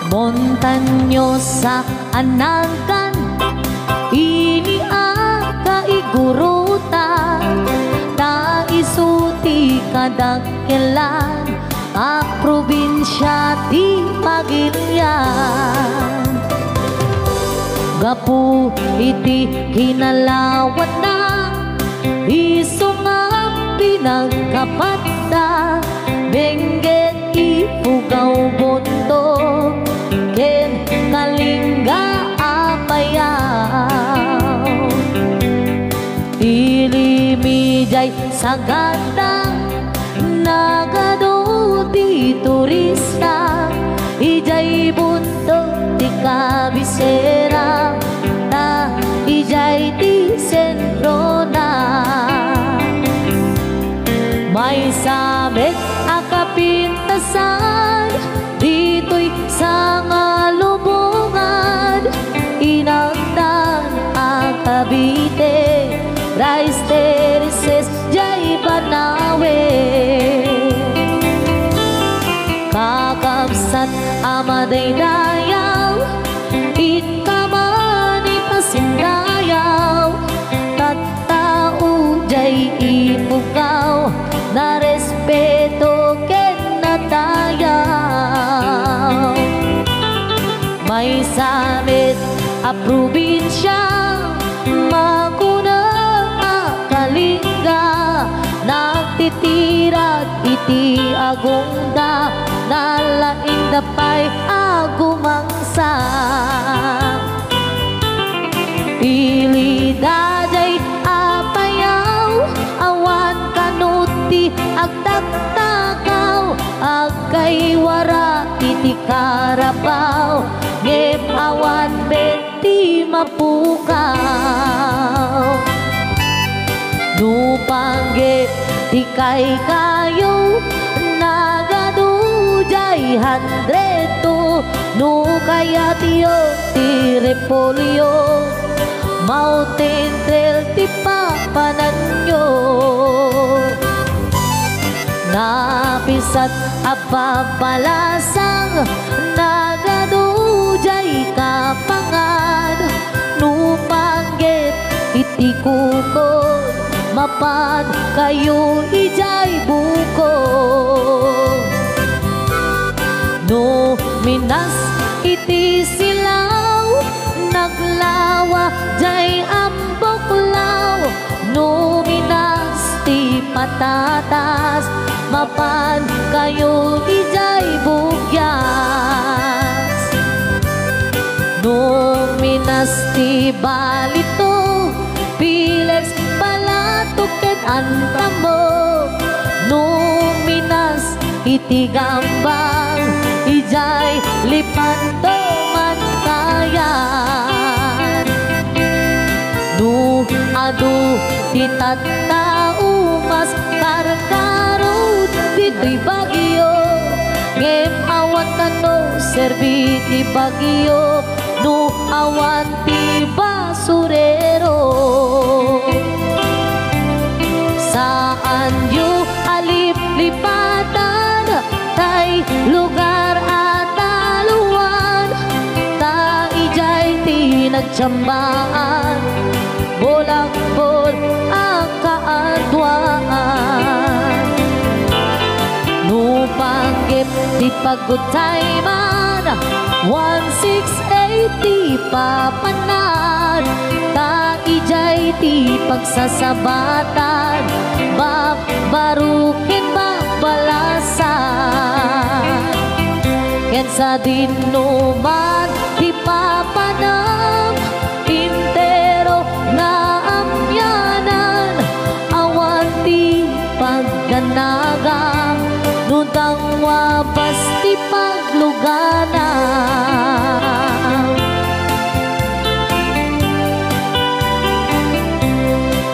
Montanyosa anagan ini kaigurutan ta isuti kadakkelan a probinsya ti Pagirian. Gapu iti kinalawan na iso nga pinagkapatda bengget ipugaw bondo ken kalingga apayaw ilimijay sagada nagado di turista ijay buntog di kabisera na ijay di sentro na may sabit akapintasan dito'y sa ngalubungan inagdan ang Cavite rice terraces jay Banawe kakabsat amaday dayaw ikamani pasindayaw tattao jay ipugaw na respeto ken natayaw may samit a probinsya makuna kalingga nagtitirat iti agungda nalaing dapay agumangsa ilidajay apayaw awan kanuti agtaktakaw agkay wara iti karabaw ngem awan benti mapukaw nupanggit ti kay kayo nagadujay handreto no kaya tiyo ti repolyo mountain trail ti papananyo napisat apapalasang nagadujay kapangan nupanggit iti kukod mapad kayo ijay buko no minas iti silaw naglawa jay amboklaw no minas ti patatas mapad kayo ijay bugyas no minas ti balito pilex palatuket antamo no minas iti gambang ijay lipanto mantayan no adu ti tattao mas karkarod dito'y Bagyo ngem awan kano serbi ti Bagyo no awan ti basurero saan yu alip-lipatan tay lugar at aluan ta ijay ti nagtsambaan bolak-bol ang kaadwaan nupanggip ti pagutayman 1680 papanan ta ijay ti pagsasabatan babarukin babalasan ken sa dinuman ti papanam intero nga amyanan awan ti pagganag nutang wabas ti pagluganan